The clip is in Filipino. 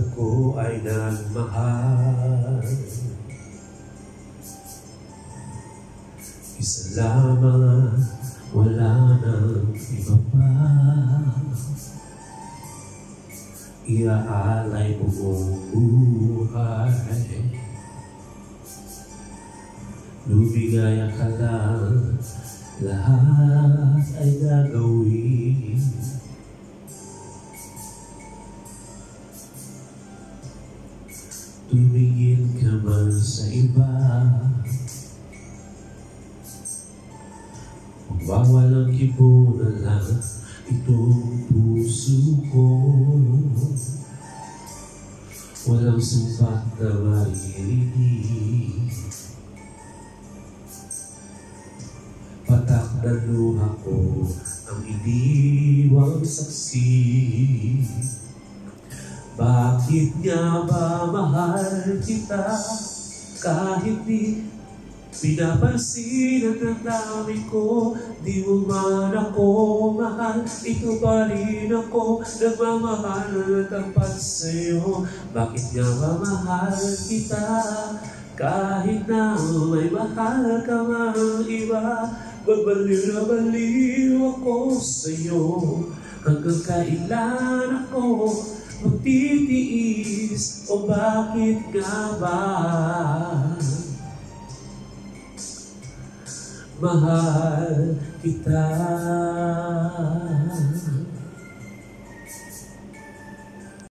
ko ay nagmahal. Isa lamang, wala nang iba pa. Iaalay buong buhay. Lumigaya ka lang, lahat ay gagawin. Tumingin ka man sa iba, magwawalang kibo na lang itong puso ko. Walang sumpat na maririnig, patak na luha ko ang iniwang saksi. Bakit nga ba mahal kita kahit di pinapansin ang damdamin ko? Di mo man ako mahal, ito pa rin ako nagmamahal na tapat sa'yo. Bakit nga ba mahal kita kahit na may mahal ka mang iba? Babaliw na baliw ako sa'yo, hanggang kailan ako magtitiis? O bakit nga ba mahal kita?